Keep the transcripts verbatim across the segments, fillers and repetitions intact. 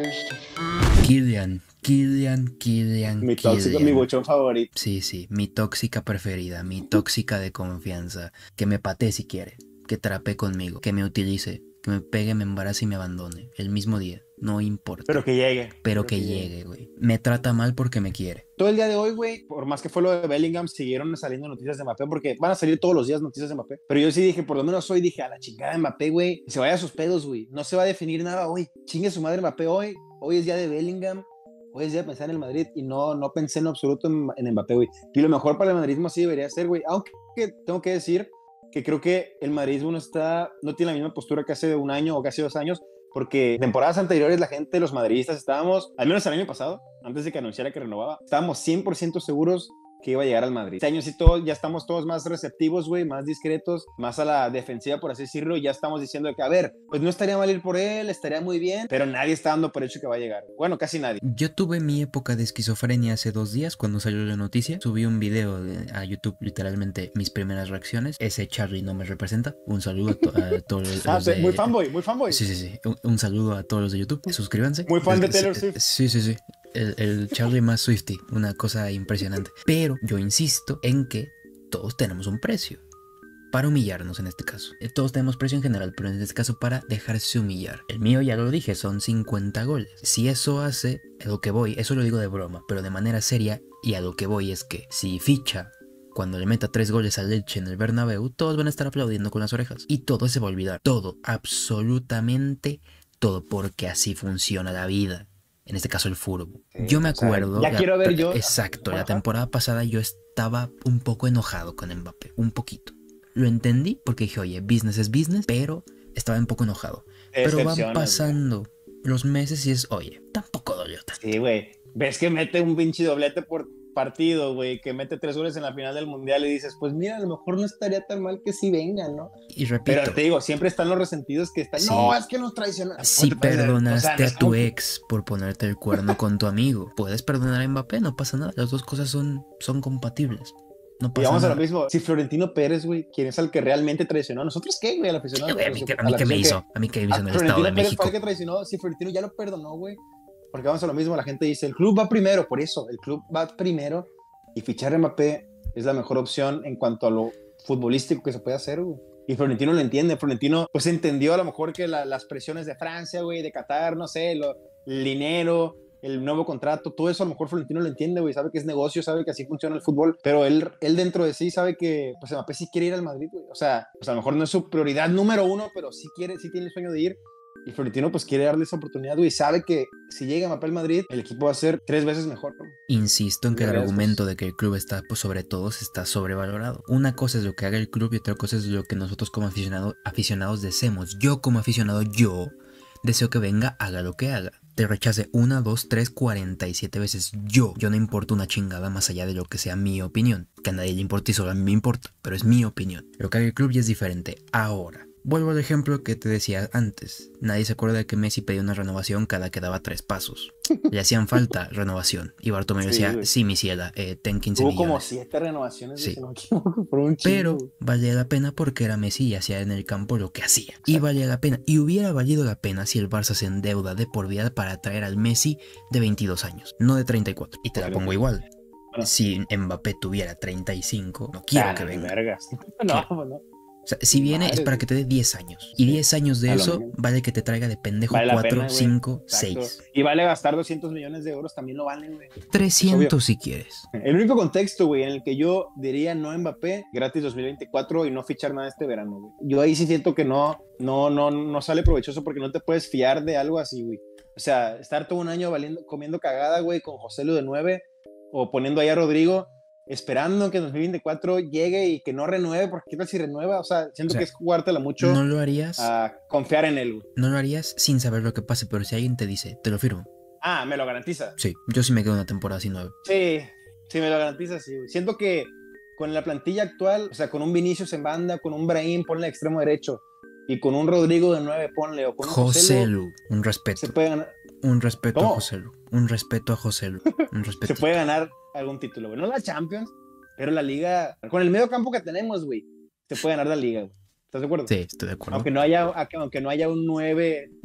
Kylian, Kylian, Kylian, Mi tóxico, Kylian. mi bochón favorito. Sí, sí, mi tóxica preferida, mi tóxica de confianza. Que me patee si quiere, que trapee conmigo, que me utilice, que me pegue, me embarace y me abandone. El mismo día, no importa. Pero que llegue. Pero que llegue, güey. Me trata mal porque me quiere. Todo el día de hoy, güey, por más que fue lo de Bellingham, siguieron saliendo noticias de Mbappé, porque van a salir todos los días noticias de Mbappé. Pero yo sí dije, por lo menos hoy dije, a la chingada de Mbappé, güey, se vaya a sus pedos, güey. No se va a definir nada hoy. Chingue su madre Mbappé hoy. Hoy es día de Bellingham. Hoy es día de pensar en el Madrid y no, no pensé en lo absoluto en, en Mbappé, güey. Y lo mejor para el madridismo así debería ser, güey. Aunque tengo que decir que creo que el madridismo no está, no tiene la misma postura que hace un año o casi dos años, porque temporadas anteriores la gente, los madridistas, estábamos, al menos el año pasado, antes de que anunciara que renovaba, estábamos cien por ciento seguros que iba a llegar al Madrid. Este año sí todo, ya estamos todos más receptivos, güey, más discretos, más a la defensiva, por así decirlo, y ya estamos diciendo que, a ver, pues no estaría mal ir por él, estaría muy bien, pero nadie está dando por hecho que va a llegar. Bueno, casi nadie. Yo tuve mi época de esquizofrenia hace dos días cuando salió la noticia. Subí un video de, a YouTube, literalmente mis primeras reacciones. Ese Charlie no me representa. Un saludo a, to a todos los, Ah, los de... muy fanboy, muy fanboy. Sí, sí, sí. Un, un saludo a todos los de YouTube. Suscríbanse. Muy fan de Taylor Swift. Sí, sí, sí. El, el Charlie más Swiftie, una cosa impresionante. Pero yo insisto en que todos tenemos un precio. Para humillarnos en este caso. Todos tenemos precio en general, pero en este caso para dejarse humillar. El mío, ya lo dije, son cincuenta goles. Si eso hace, a lo que voy, eso lo digo de broma, pero de manera seria, y a lo que voy es que si ficha cuando le meta tres goles al Elche en el Bernabéu, todos van a estar aplaudiendo con las orejas. Y todo se va a olvidar. Todo, absolutamente todo, porque así funciona la vida. En este caso el fútbol. Sí, yo me acuerdo... O sea, ya la, quiero ver yo... Exacto, la temporada pasada yo estaba un poco enojado con Mbappé, un poquito. Lo entendí porque dije, oye, business es business, pero estaba un poco enojado. Pero van pasando wey. los meses y es, oye, tampoco dolió tanto. Sí, güey. Ves que mete un pinche doblete por partido, güey, que mete tres goles en la final del Mundial y dices, pues mira, a lo mejor no estaría tan mal que sí vengan, ¿no? Y repito. Pero te digo, siempre están los resentidos que están, sí, no, es que nos traicionaron. Si perdonaste o sea, no a tu ex por ponerte el cuerno con tu amigo, puedes perdonar a Mbappé, no pasa nada. Las dos cosas son, son compatibles. No pasa y vamos nada. a lo mismo, si Florentino Pérez, güey, ¿quién es el que realmente traicionó? ¿Nosotros qué, güey? Al aficionado. Sí, güey, a mí, a mí qué me hizo, a mí qué me hizo en el Estado de México. Florentino Pérez fue el que traicionó, si Florentino ya lo perdonó, güey. Porque vamos a lo mismo, la gente dice, el club va primero, por eso, el club va primero y fichar a Mbappé es la mejor opción en cuanto a lo futbolístico que se puede hacer, güey. Y Florentino lo entiende, Florentino pues entendió a lo mejor que la, las presiones de Francia, güey, de Qatar, no sé, lo, el dinero, el nuevo contrato, todo eso a lo mejor Florentino lo entiende, güey, sabe que es negocio, sabe que así funciona el fútbol, pero él, él dentro de sí sabe que pues Mbappé sí quiere ir al Madrid, güey, o sea, pues a lo mejor no es su prioridad número uno, pero sí quiere, sí tiene el sueño de ir. Y Florentino pues quiere darle esa oportunidad, güey. Sabe que si llega Mbappé al Madrid, el equipo va a ser tres veces mejor, ¿no? Insisto en que el argumento de que el club está pues, sobre todos está sobrevalorado. Una cosa es lo que haga el club y otra cosa es lo que nosotros como aficionado, aficionados deseemos. Yo como aficionado, yo deseo que venga, haga lo que haga. Te rechace una, dos, tres, cuarenta y siete veces. Yo, yo no importa una chingada más allá de lo que sea mi opinión. Que a nadie le importa y solo a mí me importa, pero es mi opinión. Lo que haga el club ya es diferente. Ahora, vuelvo al ejemplo que te decía antes. Nadie se acuerda de que Messi pedía una renovación cada que daba tres pasos. Le hacían falta renovación. Y Bartomeu sí, decía, güey. sí, mi ciela, eh, ten quince Hubo millones. como siete renovaciones. Sí. De no por un chingo, pero güey. valía la pena porque era Messi y hacía en el campo lo que hacía. Exacto. Y valía la pena. Y hubiera valido la pena si el Barça se endeuda de por vida para traer al Messi de veintidós años, no de treinta y cuatro. Y te la pongo igual. Bueno. Si Mbappé tuviera treinta y cinco, no quiero ah, que venga. Vergas. No, no. O sea, si viene Madre es para que te dé diez años. Y diez años de eso vale que te traiga de pendejo vale cuatro, cinco, seis. Y vale gastar doscientos millones de euros, también lo valen, güey. trescientos si quieres. El único contexto, güey, en el que yo diría no Mbappé, gratis dos mil veinticuatro y no fichar nada este verano, güey. Yo ahí sí siento que no, no, no, no sale provechoso porque no te puedes fiar de algo así, güey. O sea, estar todo un año valiendo, comiendo cagada, güey, con José Lu de nueve o poniendo ahí a Rodrigo, esperando que en dos mil veinticuatro llegue y que no renueve, porque qué tal si renueva, o sea, siento o sea, que es jugártela mucho. No lo harías. A confiar en él. No lo harías sin saber lo que pase, pero si alguien te dice, te lo firmo. Ah, me lo garantiza. Sí, yo sí me quedo una temporada sin nueve. Sí, sí me lo garantiza, sí. Siento que con la plantilla actual, o sea, con un Vinicius en banda, con un Brahim, ponle extremo derecho, y con un Rodrigo de nueve, ponle, o con un José Lu, un respeto. Se puede ganar. Un respeto ¿Cómo? a José Lu. Un respeto a José Lu. Un respeto. Se puede ganar algún título, güey. No la Champions, pero la Liga. Con el medio campo que tenemos, güey, se puede ganar la Liga, güey. ¿Estás de acuerdo? Sí, estoy de acuerdo. Aunque no haya, aunque no haya un nueve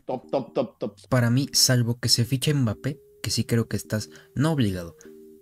top, top, top, top. Para mí, salvo que se fiche Mbappé, que sí creo que estás, no obligado,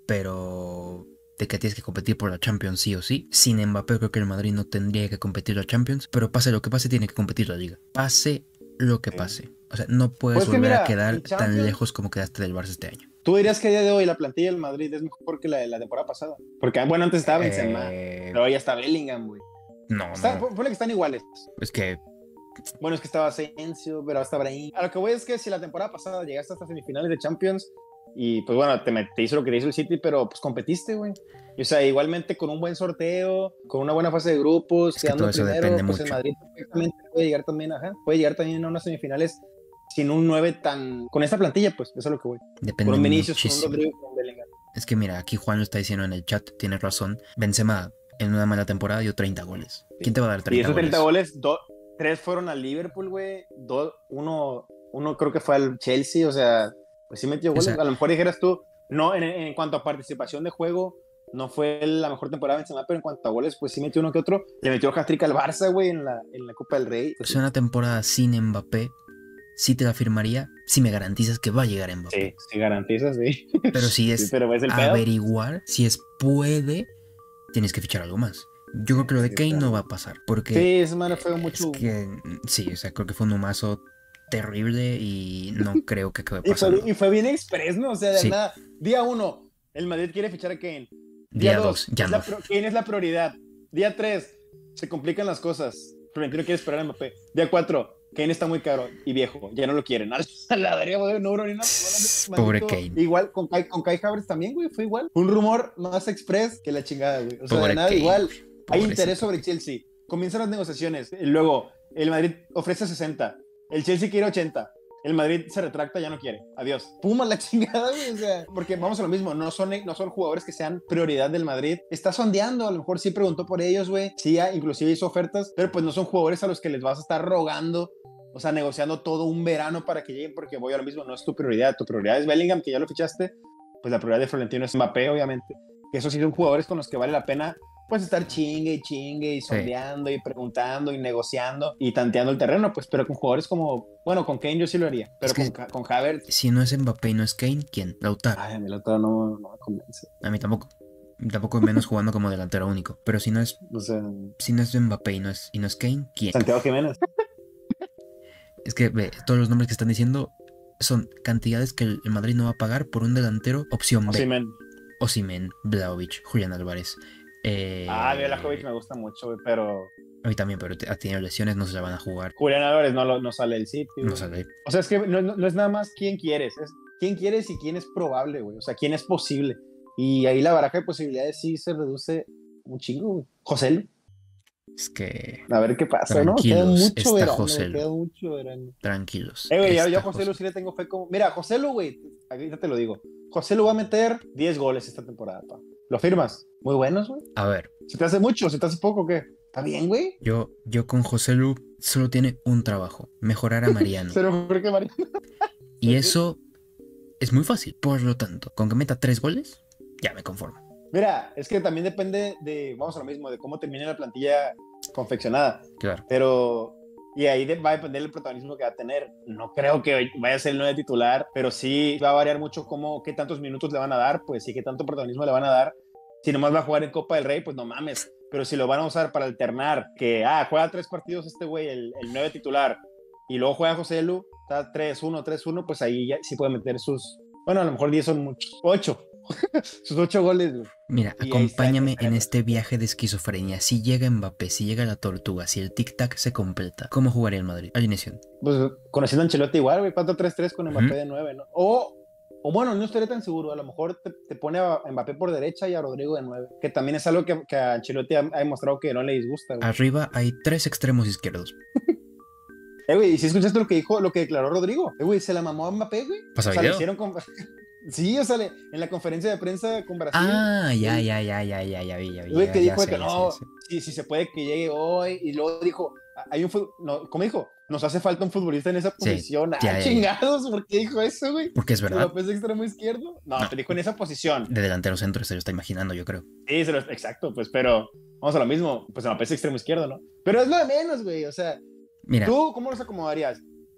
pero de que tienes que competir por la Champions sí o sí. Sin Mbappé creo que el Madrid no tendría que competir la Champions, pero pase lo que pase tiene que competir la Liga. Pase lo que pase. O sea, no puedes Pues que volver mira, a quedar en tan Champions- lejos como quedaste del Barça este año. Tú dirías que a día de hoy la plantilla del Madrid es mejor que la de la temporada pasada. Porque, bueno, antes estaba Benzema, Eh, pero ahora ya está Bellingham, güey. no, Está, no. ponle que están iguales. Es que Bueno, es que estaba Asensio, pero hasta Brahim. A lo que voy es que si la temporada pasada llegaste hasta semifinales de Champions y pues bueno, te, te hizo lo que te hizo el City, pero pues competiste, güey. Y, o sea, igualmente con un buen sorteo, con una buena fase de grupos, Es que quedando todo eso primero, depende pues mucho. el Madrid perfectamente puede llegar también, ajá, puede llegar también a unas semifinales sin un nueve tan... Con esta plantilla, pues, eso es lo que voy. depende Con un Vinicius, muchísimo. con un Rodrigo, con un Bellingham. Es que mira, aquí Juan lo está diciendo en el chat, tiene razón. Benzema en una mala temporada dio treinta goles. ¿Quién te va a dar Y treinta esos goles? treinta goles, do, tres fueron al Liverpool, güey. Do, uno, uno creo que fue al Chelsea, o sea, pues sí metió goles. O sea, a lo mejor dijeras tú, no, en, en cuanto a participación de juego, no fue la mejor temporada de Benzema, pero en cuanto a goles, pues sí metió uno que otro. Le metió hat-trick al Barça, güey, en la, en la Copa del Rey. Pues, es una temporada sin Mbappé. Sí te la firmaría si me garantizas que va a llegar Mbappé. sí, sí garantiza, sí. Pero si es Sí, pero es el pedo. averiguar, si es puede, tienes que fichar algo más. Yo creo que lo de Sí, Kane claro. no va a pasar. Porque Sí, esa semana fue mucho. es que, sí, o sea, creo que fue un humazo terrible y no creo que acabe Y pasando. fue, y fue bien express, ¿no? O sea, de Sí. nada. Día uno, el Madrid quiere fichar a Kane. Día Día dos, dos, ya es no. la pro- Kane es la prioridad. Día tres, se complican las cosas. Florentino quiere esperar a Mbappé. Día cuatro, Kane está muy caro y viejo, ya no lo quieren. A la verga, güey, no, bro, ni una- Pobre maldito- Kane. Igual con Kai, con Kai Havertz también, güey, fue igual. Un rumor más express que la chingada, güey. O sea, Pobre de nada, Kane, igual. güey. Hay Pobrecito. interés sobre Chelsea. Comienzan las negociaciones. Y luego, el Madrid ofrece sesenta. El Chelsea quiere ochenta. El Madrid se retracta, ya no quiere. Adiós. Puma la chingada, güey. O sea, porque vamos a lo mismo. No son, no son jugadores que sean prioridad del Madrid. Está sondeando. A lo mejor sí preguntó por ellos, güey. Sí, ya, inclusive hizo ofertas. Pero pues no son jugadores a los que les vas a estar rogando. O sea, negociando todo un verano para que lleguen. Porque voy a lo mismo. No es tu prioridad. Tu prioridad es Bellingham, que ya lo fichaste. Pues la prioridad de Florentino es Mbappé, obviamente. Que esos sí son jugadores con los que vale la pena pues estar chingue y chingue y sondeando y preguntando y negociando y tanteando el terreno, pues, pero con jugadores como, bueno, con Kane yo sí lo haría, pero Es que con, con Havertz, Si no es Mbappé y no es Kane, ¿quién? Lautaro. ay, a mí el otro no, no me convence. A mí tampoco. Tampoco menos jugando como delantero único. Pero si no es, O sea, si no es Mbappé y no es, y no es Kane, ¿quién? Santiago Jiménez. Es que ve, todos los nombres que están diciendo son cantidades que el el Madrid no va a pagar por un delantero opción B. Osimhen. Osimhen, Vlahovic, Julián Álvarez. Eh, Ah, Vlahovic me gusta mucho, güey, pero A mí también, pero te- ha tenido lesiones, no se la van a jugar. Julián Álvarez no, lo- no sale del sitio. No sale. O sea, es que no, no- no es nada más quién quieres, es quién quieres y quién es probable, güey. O sea, quién es posible. Y ahí la baraja de posibilidades sí se reduce un chingo, güey. José Lu. Es que A ver qué pasa, ¿no? Queda Tranquilos, mucho está verano, José Lu. queda mucho verano. tranquilos. Eh, güey, yo, está yo a José Lu sí le tengo fe como... Mira, José Lu, güey, ahorita te lo digo. José Lu va a meter diez goles esta temporada, pa. ¿Lo firmas? Muy buenos, güey. A ver, ¿Se te hace mucho? ¿Se te hace poco o qué? ¿Está bien, güey? yo, yo con José Lu solo tiene un trabajo, mejorar a Mariano. Pero mejor que Mariano. Y eso es muy fácil. Por lo tanto, con que meta tres goles, ya me conformo. Mira, es que también depende de, vamos a lo mismo, de cómo termine la plantilla confeccionada. Claro. Pero, y ahí de- va a depender del protagonismo que va a tener. No creo que vaya a ser el nueve titular, pero sí va a variar mucho cómo, qué tantos minutos le van a dar, pues sí, qué tanto protagonismo le van a dar. Si nomás va a jugar en Copa del Rey, pues no mames. Pero si lo van a usar para alternar, que, ah, juega tres partidos este güey, el, el nueve titular, y luego juega José Lu, está tres uno, tres uno, pues ahí ya sí puede meter sus, bueno, a lo mejor diez son muchos, ocho. Sus ocho goles, güey. Mira, Y ahí acompáñame está, en este viaje de esquizofrenia. Si llega Mbappé, si llega la tortuga, si el tic-tac se completa, ¿cómo jugaría el Madrid? Alineación. Pues conociendo a Ancelotti igual, güey, cuatro tres tres con Mbappé Ujú. de nueve, ¿no? O, o bueno, no estaría tan seguro, a lo mejor te, te pone a Mbappé por derecha y a Rodrigo de nueve, que también es algo que, que a Ancelotti ha, ha demostrado que no le disgusta, güey. Arriba hay tres extremos izquierdos. Eh, güey, ¿y si escuchaste lo que dijo, lo que declaró Rodrigo? Eh, güey, se la mamó a Mbappé, güey. ¿Pasa O sea, le video? hicieron con... Sí, o sea, le- en la conferencia de prensa con Brasil. Ah, ya, ya, ya, ya, ya, ya vi, ya vi. Güey, ya- que ya dijo de sé, que ya no, sé, ya sé. sí, sí se puede que llegue hoy. Y luego dijo, hay un fut- no, ¿cómo dijo? Nos hace falta un futbolista en esa Sí, posición. ya, ah, ya, ya. chingados, ¿por qué dijo eso, güey? Porque es verdad. ¿Mbappé es extremo izquierdo? No, No. te dijo en esa posición. De delantero centro se lo está imaginando, yo creo. Sí, se lo- exacto, pues, pero vamos a lo mismo. Pues Mbappé es extremo izquierdo, ¿no? Pero es lo de menos, güey. O sea, Mira, ¿tú cómo los acomodarías?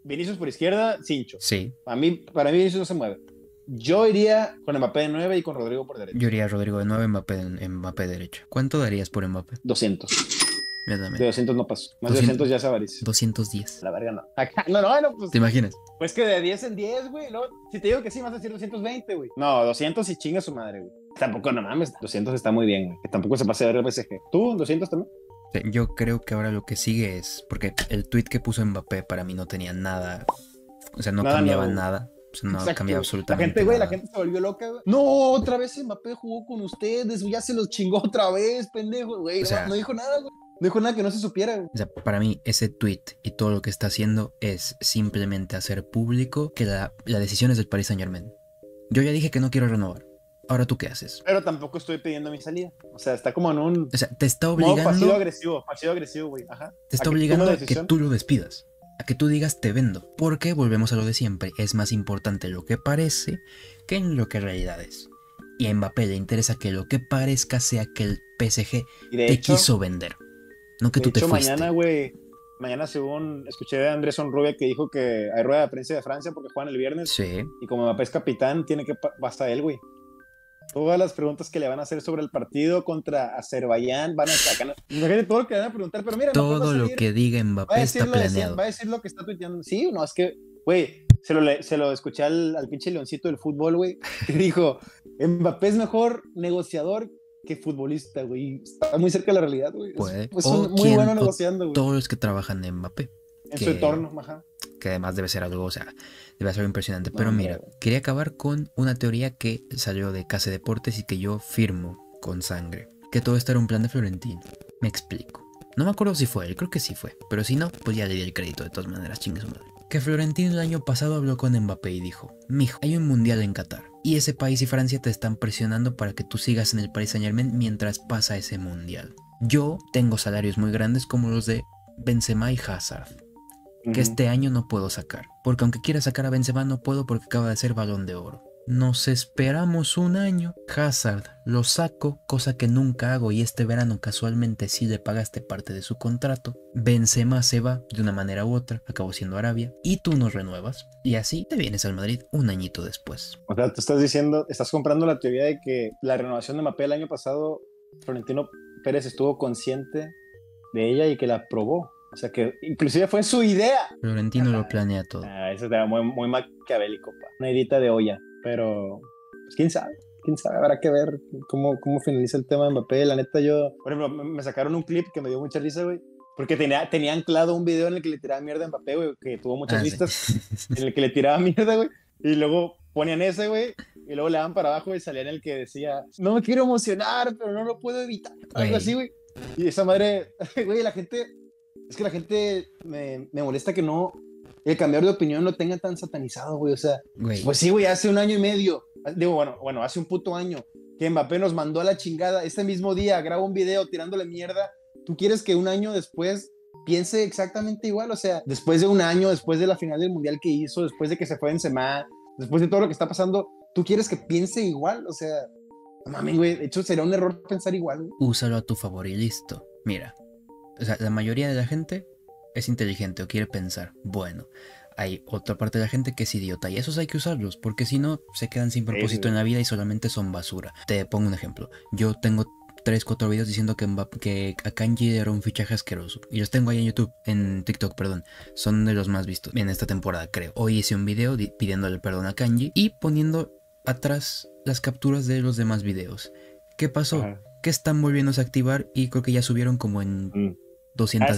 Vinicius por izquierda, Cincho. Sí. A mí, para mí Vinicius no se mueve. Yo iría con Mbappé de nueve y con Rodrigo por derecha. Yo iría a Rodrigo de nueve, Mbappé, en Mbappé derecha. ¿Cuánto darías por Mbappé? doscientos. Yo también. De doscientos no paso. Más de doscientos ya es avaricia. doscientos diez. La verga no. Acá, no, no, no, pues. ¿Te imaginas? Pues que de diez en diez, güey. No, si te digo que sí, vas a decir doscientos veinte, güey. No, doscientos y chinga su madre, güey. Tampoco, no mames. doscientos está muy bien, güey. Que tampoco se pase a ver el P S G. ¿Tú, doscientos también? Yo creo que ahora lo que sigue es. Porque el tweet que puso Mbappé para mí no tenía nada. O sea, no nada, cambiaba no. nada. O sea, no Exacto. cambiaba absolutamente La gente, güey, nada. la gente se volvió loca, güey. No, otra vez Mbappé jugó con ustedes. Ya se los chingó otra vez, pendejo, güey. O sea, no, no dijo nada, güey. No dijo nada que no se supiera, güey. O sea, para mí ese tweet y todo lo que está haciendo es simplemente hacer público que la, la decisión es del Paris Saint-Germain. Yo ya dije que no quiero renovar. Ahora, ¿tú qué haces? Pero tampoco estoy pidiendo mi salida. O sea, está como en un... O sea, te está obligando... pasivo-agresivo, pasivo-agresivo, güey. Ajá. Te está obligando a que tú lo despidas. A que tú digas te vendo. Porque, volvemos a lo de siempre, es más importante lo que parece que en lo que en realidad es. Y a Mbappé le interesa que lo que parezca sea que el P S G te hecho, quiso vender. No que de tú hecho, te fuiste. mañana, güey, mañana según escuché de Andrés Onrubia que dijo que hay rueda de prensa de Francia porque juegan el viernes. Sí. Y como Mbappé es capitán, tiene que basta él, güey. Todas las preguntas que le van a hacer sobre el partido contra Azerbaiyán van a sacar. Imagínate todo lo que le van a preguntar, pero mira, todo salir, lo que diga Mbappé está planeado. Va a decir lo que está tuiteando. Sí, no, es que, güey, se lo, se lo escuché al, al pinche leoncito del fútbol, güey, que dijo: Mbappé es mejor negociador que futbolista, güey. Está muy cerca de la realidad, güey. Puede. Es, es un, muy quien, bueno negociando, güey. Todos los que trabajan en Mbappé. En que, su entorno, ajá. Que además debe ser algo, o sea, debe ser algo impresionante. Pero no, mira, no. quería acabar con una teoría que salió de Casa Deportes y que yo firmo con sangre. Que todo esto era un plan de Florentino. Me explico. No me acuerdo si fue él, creo que sí fue. Pero si no, pues ya le di el crédito de todas maneras, chingue su madre. Que Florentino el año pasado habló con Mbappé y dijo: mijo, hay un mundial en Qatar. Y ese país y Francia te están presionando para que tú sigas en el Paris Saint-Germain mientras pasa ese mundial. Yo tengo salarios muy grandes como los de Benzema y Hazard. Que este año no puedo sacar. Porque aunque quiera sacar a Benzema no puedo porque acaba de ser Balón de Oro. Nos esperamos un año. Hazard lo saco, cosa que nunca hago y este verano casualmente sí le pagaste parte de su contrato. Benzema se va de una manera u otra, acabó siendo Arabia y tú nos renuevas. Y así te vienes al Madrid un añito después. O sea, tú estás diciendo, estás comprando la teoría de que la renovación de Mbappé el año pasado, Florentino Pérez estuvo consciente de ella y que la aprobó. O sea que inclusive fue su idea. Florentino ah, lo planea todo. Ah, eso era muy, muy maquiavélico, pa. Una idita de olla. Pero, pues quién sabe, quién sabe, habrá que ver cómo, cómo finaliza el tema de Mbappé. La neta, yo, por ejemplo, me sacaron un clip que me dio mucha risa, güey. Porque tenía, tenía anclado un video en el que le tiraba mierda a Mbappé, güey, que tuvo muchas ah, vistas. Sí. En el que le tiraba mierda, güey. Y luego ponían ese, güey. Y luego le daban para abajo y salía en el que decía: no me quiero emocionar, pero no lo puedo evitar. Algo güey. Así, güey. Y esa madre, güey, la gente... Es que la gente me, me molesta que no, el cambiar de opinión lo tenga tan satanizado, güey. O sea, güey. Pues sí, güey, hace un año y medio, digo, bueno, bueno, hace un puto año, que Mbappé nos mandó a la chingada. Este mismo día graba un video tirándole mierda. ¿Tú quieres que un año después piense exactamente igual? O sea, después de un año, después de la final del mundial que hizo, después de que se fue en Benzema, después de todo lo que está pasando, ¿tú quieres que piense igual? O sea, mami, güey, de hecho sería un error pensar igual, güey. Úsalo a tu favor y listo. Mira. O sea, la mayoría de la gente es inteligente o quiere pensar. Bueno, hay otra parte de la gente que es idiota y esos hay que usarlos porque si no se quedan sin propósito sí, en la vida y solamente son basura. Te pongo un ejemplo. Yo tengo tres, cuatro videos diciendo que, Mbappé, que Akanji era un fichaje asqueroso. Y los tengo ahí en YouTube, en TikTok, perdón. Son de los más vistos en esta temporada, creo. Hoy hice un video pidiéndole perdón a Akanji y poniendo atrás las capturas de los demás videos. ¿Qué pasó? Ajá. Que están volviéndose a activar y creo que ya subieron como en... Mm. doscientas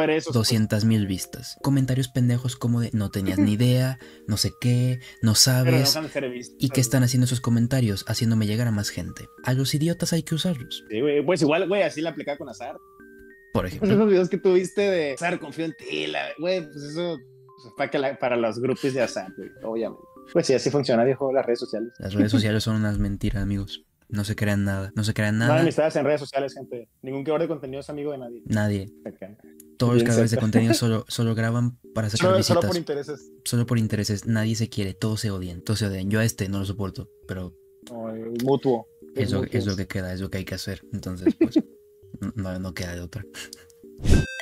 mil vistas. Comentarios pendejos como de no tenías ni idea, no sé qué, no sabes. No ¿Y qué están haciendo esos comentarios? Haciéndome llegar a más gente. A los idiotas hay que usarlos. Sí, güey, pues igual, güey, así la aplicaba con Azar. Por ejemplo. Esos videos que tuviste de Azar, confío en ti, güey, pues eso pues, para, que la, para los grupos de Azar, güey, obviamente. Pues sí, así funciona, viejo, las redes sociales. Las redes sociales son unas mentiras, amigos. No se crean nada, no se crean nada. No hay amistades en redes sociales, gente. Ningún creador de contenido es amigo de nadie. Nadie. Todos los creadores de contenido solo, solo graban para sacar solo, visitas. Solo por intereses. Solo por intereses. Nadie se quiere, todos se odian, todos se odian. Yo a este no lo soporto, pero... No, mutuo. Es, es, lo, es lo que queda, es lo que hay que hacer. Entonces, pues, no, no queda de otra.